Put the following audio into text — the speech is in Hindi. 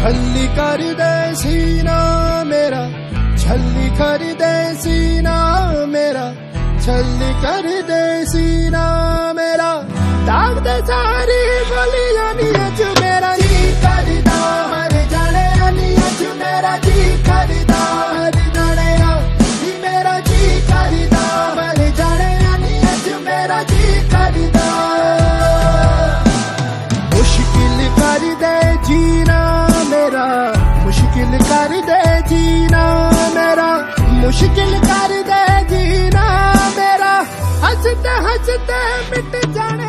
छल्ली कर दे सीना मेरा, छल्ली कर दे सीना मेरा, छल्ली कर दे सीना मेरा, दाग दे सारी गलियां नी अज मेरा जी करदा मर जाने नी अज मेरा जी करदा मर जाने नी मेरा जी करदा मर जाने नी अज मेरा जी करदा। मुश्किल कर दे जीना मेरा, मुश्किल कर दे जीना मेरा, मुश्किल कर दे जीना मेरा, हंसते हंसते मिट जाने